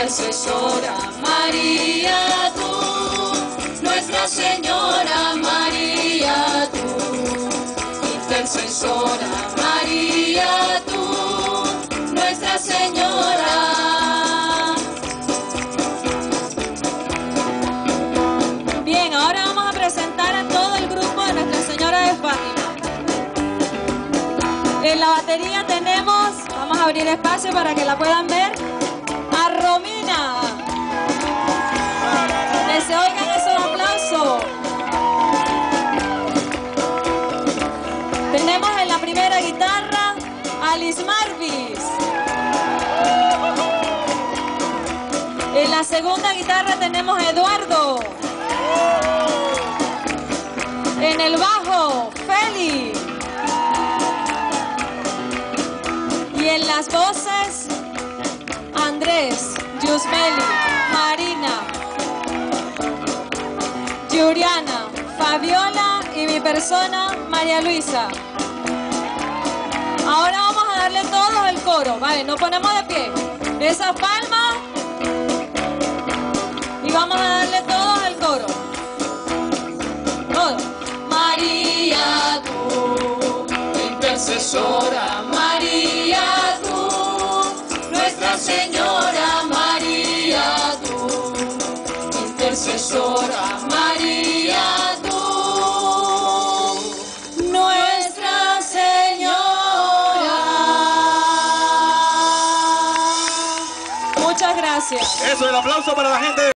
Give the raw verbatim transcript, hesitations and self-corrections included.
Intercesora María, tú, Nuestra Señora María, tú, Intercesora María, tú, Nuestra Señora. Bien, ahora vamos a presentar a todo el grupo de Nuestra Señora de Fátima. En la batería tenemos, vamos a abrir espacio para que la puedan ver, a Romina. Que se oigan esos aplausos. Tenemos en la primera guitarra a Liz Marvis. En la segunda guitarra tenemos a Eduardo. En el bajo, Feli. Y en las voces, Andrés, Yusmeli, Marina, Yuriana, Fabiola y mi persona, María Luisa. Ahora vamos a darle todos el coro, ¿vale? Nos ponemos de pie. Esas palmas. Y vamos a darle todos el coro. Todo. María, tú, intercesora, María, tú, Nuestra Señora, María, tú, intercesora, María, tú, Nuestra Señora. Muchas gracias. Eso, el aplauso para la gente.